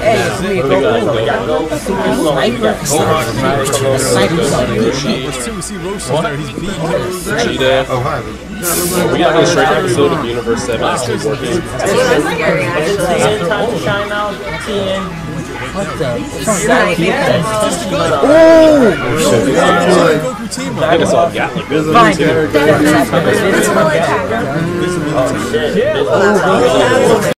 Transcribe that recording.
Cheetah. We gotta go straight episode of Universe 7 actually working. Time to shine out. What the? I think it's all Gatling. Fine.